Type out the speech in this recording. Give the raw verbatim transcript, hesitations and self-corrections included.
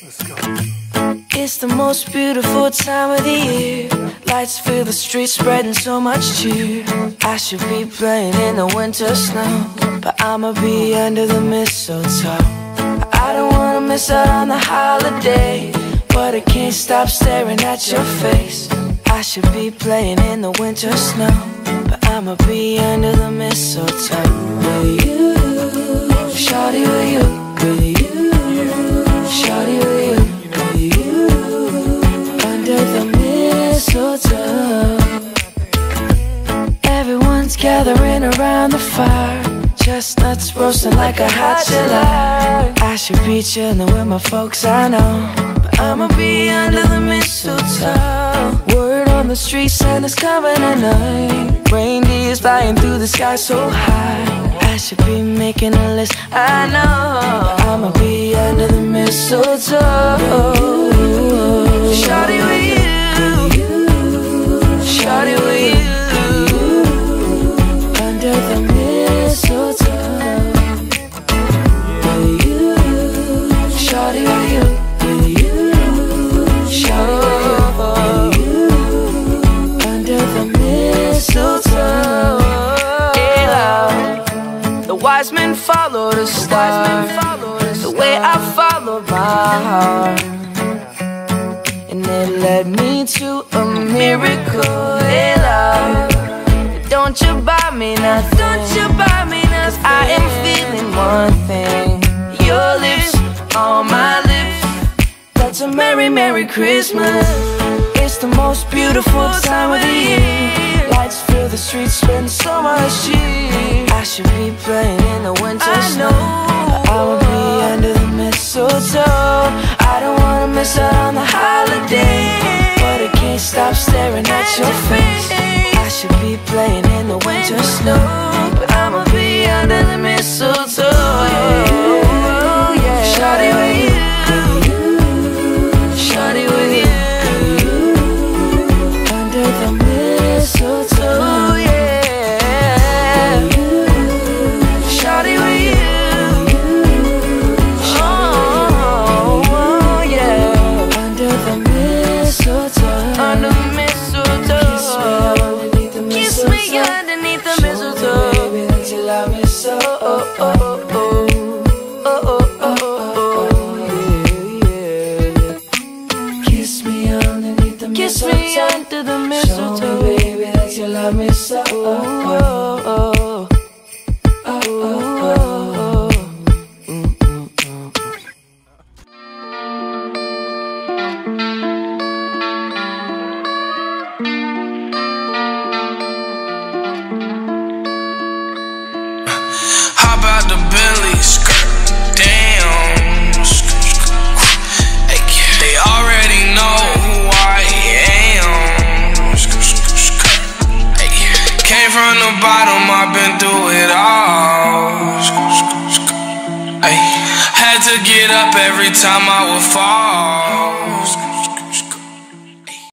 Let's go. It's the most beautiful time of the year. Lights fill the streets, spreading so much cheer. I should be playing in the winter snow, but I'ma be under the mistletoe. I don't wanna miss out on the holiday, but I can't stop staring at your face. I should be playing in the winter snow, but I'ma be under the mistletoe. With you, shawty, with you, with you, shawty, with you, with you, under the mistletoe. Everyone's gathering around the fire, chestnuts roasting like a hot July. I should be chilling with my folks, I know, but I'ma be under the mistletoe. Word on the street, Santa's coming tonight. Reindeer's flying through the sky so high. I should be making a list, I know, but I'ma be under the mistletoe. Shawty with you, shawty with you, under the mistletoe. With you, shawty with you, with you, shawty with you, under the mistletoe. Yeah, love. The wise men follow the star, the way I followed my heart, and it led me to a miracle. Hey, love, don't you buy me nothing, don't you buy me nothing, 'cause I am feeling one thing. Your lips on my lips, that's a merry, merry Christmas. It's the most beautiful time of the year. Lights fill the streets, spend so much cheer. I should be playing in the winter snow, but I will be under the mistletoe. I don't wanna miss out on the holiday, but I can't stop staring at your face. I should be playing in the winter snow, but I'ma be under the mistletoe. Yeah, yeah. Shawty with you, shawty with you, under the mistletoe. Yeah, shawty with you, oh yeah, under the mistletoe, under the mistletoe. Kiss me underneath the mistletoe, baby, that you love me so. Oh, oh, oh, oh, oh, oh, oh, yeah, yeah. Kiss me underneath the mistletoe, kiss me under the mistletoe. Show me, baby, that you love me so. Oh, oh, oh, oh, oh, oh, oh. Mm, mm, mm. Hop out the Bentley, skirt, damn. Hey, they already know who I am. Hey, came from the bottom, I've been through it all. Hey, had to get up every time I would fall.